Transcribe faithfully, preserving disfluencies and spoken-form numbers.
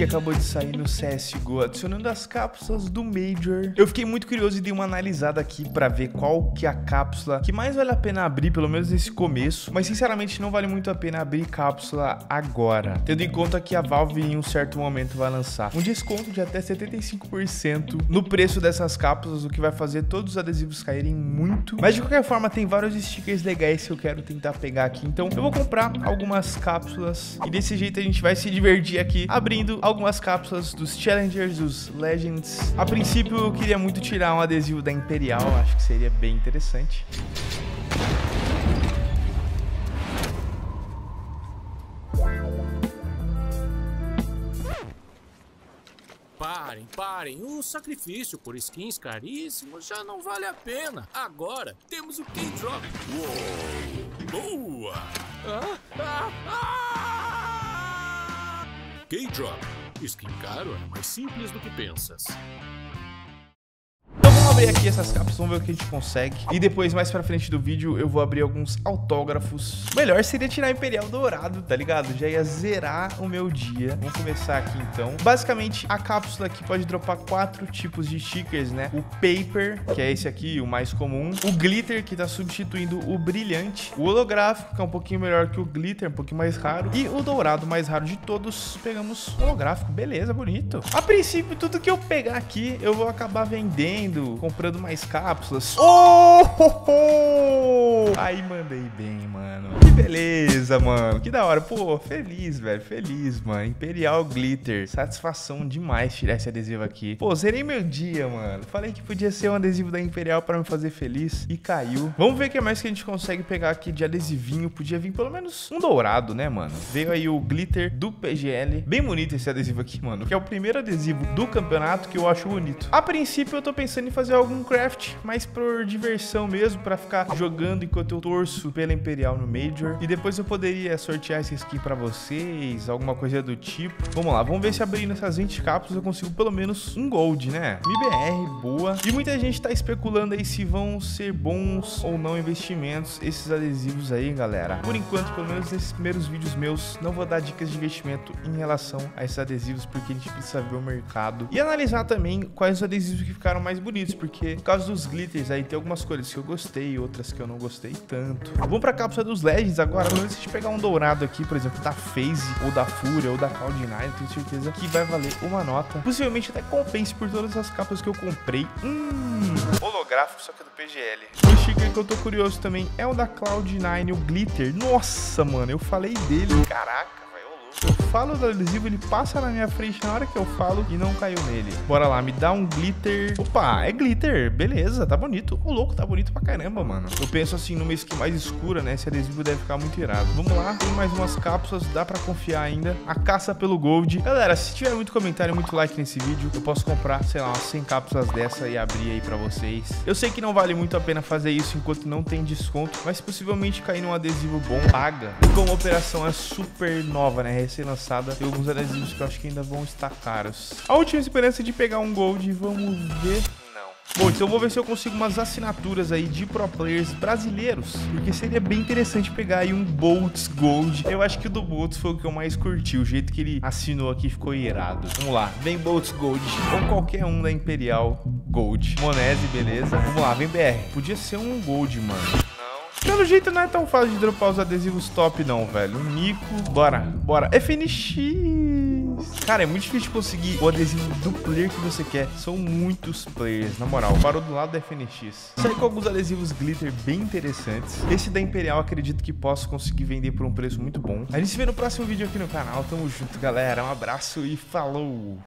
acabou de sair no C S G O, adicionando as cápsulas do Major. Eu fiquei muito curioso e dei uma analisada aqui pra ver qual que é a cápsula que mais vale a pena abrir, pelo menos nesse começo. Mas sinceramente não vale muito a pena abrir cápsula agora, tendo em conta que a Valve em um certo momento vai lançar um desconto de até setenta e cinco por cento no preço dessas cápsulas, o que vai fazer todos os adesivos caírem muito. Mas de qualquer forma tem vários stickers legais que eu quero tentar pegar aqui, então eu vou comprar algumas cápsulas e desse jeito a gente vai se divertir aqui abrindo algumas cápsulas dos Challengers, dos Legends. A princípio eu queria muito tirar um adesivo da Imperial, acho que seria bem interessante. Parem, parem, o sacrifício por skins caríssimos já não vale a pena. Agora temos o K-Drop. Uou, boa! Ah, ah, ah! K-Drop, skin caro é mais simples do que pensas. Então vamos abrir aqui essas cápsulas, vamos ver o que a gente consegue. E depois, mais pra frente do vídeo, eu vou abrir alguns autógrafos. Melhor seria tirar Imperial Dourado, tá ligado? Já ia zerar o meu dia. Vamos começar aqui então. Basicamente, a cápsula aqui pode dropar quatro tipos de stickers, né? O Paper, que é esse aqui, o mais comum. O Glitter, que tá substituindo o Brilhante. O Holográfico, que é um pouquinho melhor que o Glitter, um pouquinho mais raro. E o Dourado, mais raro de todos. Pegamos o Holográfico, beleza, bonito. A princípio, tudo que eu pegar aqui, eu vou acabar vendendo, comprando mais cápsulas. Oh! Aí mandei bem, mano. Que beleza, mano. Que da hora. Pô, feliz, velho. Feliz, mano. Imperial Glitter. Satisfação demais tirar esse adesivo aqui. Pô, zerei meu dia, mano. Falei que podia ser um adesivo da Imperial pra me fazer feliz e caiu. Vamos ver o que mais que a gente consegue pegar aqui de adesivinho. Podia vir pelo menos um dourado, né, mano? Veio aí o Glitter do P G L. Bem bonito esse adesivo aqui, mano. Que é o primeiro adesivo do campeonato que eu acho bonito. A princípio, eu tô pensando em fazer algum craft, mas por diversão mesmo, pra ficar jogando enquanto eu torço pela Imperial no Major. E depois eu poderia sortear esse skin pra vocês, alguma coisa do tipo. Vamos lá, vamos ver se abrindo essas vinte cápsulas eu consigo pelo menos um gold, né? M B R, boa. E muita gente tá especulando aí se vão ser bons ou não investimentos esses adesivos aí, galera. Por enquanto, pelo menos nesses primeiros vídeos meus, não vou dar dicas de investimento em relação a esses adesivos, porque a gente precisa ver o mercado e analisar também quais os adesivos que ficaram mais bonitos, porque por causa dos glitters aí tem algumas cores que eu gostei e outras que eu não gostei tanto. Vamos pra cápsula dos Legends agora. Antes de pegar um dourado aqui, por exemplo, da FaZe, ou da Fúria, ou da Cloud nine, tenho certeza que vai valer uma nota. Possivelmente até compense por todas as cápsulas que eu comprei. Hum, holográfico, só que é do P G L. O sticker que eu tô curioso também é o da Cloud nine, o Glitter. Nossa, mano, eu falei dele. Caraca. Eu falo do adesivo, ele passa na minha frente na hora que eu falo e não caiu nele. Bora lá, me dá um glitter. Opa, é glitter, beleza, tá bonito. O louco tá bonito pra caramba, mano. Eu penso assim, numa skin mais escura, né? Esse adesivo deve ficar muito irado. Vamos lá, tem mais umas cápsulas, dá pra confiar ainda. A caça pelo gold. Galera, se tiver muito comentário, muito like nesse vídeo, eu posso comprar, sei lá, umas cem cápsulas dessa e abrir aí pra vocês. Eu sei que não vale muito a pena fazer isso enquanto não tem desconto, mas possivelmente cair num adesivo bom paga. E como a operação é super nova, né? Recém-lançada, tem alguns adesivos que eu acho que ainda vão estar caros. A última esperança de pegar um gold, vamos ver. Bom, então eu vou ver se eu consigo umas assinaturas aí de pro players brasileiros, porque seria bem interessante pegar aí um Boltz Gold. Eu acho que o do Boltz foi o que eu mais curti, o jeito que ele assinou aqui ficou irado. Vamos lá, vem Boltz Gold, ou qualquer um da Imperial Gold. Monese, beleza. Vamos lá, vem B R. Podia ser um Gold, mano. Pelo jeito não é tão fácil de dropar os adesivos top não, velho. Um Nico, bora, bora. F N X. Cara, é muito difícil conseguir o adesivo do player que você quer. São muitos players, na moral. Parou do lado da F N X. Saí com alguns adesivos glitter bem interessantes. Esse da Imperial acredito que posso conseguir vender por um preço muito bom. A gente se vê no próximo vídeo aqui no canal. Tamo junto, galera. Um abraço e falou!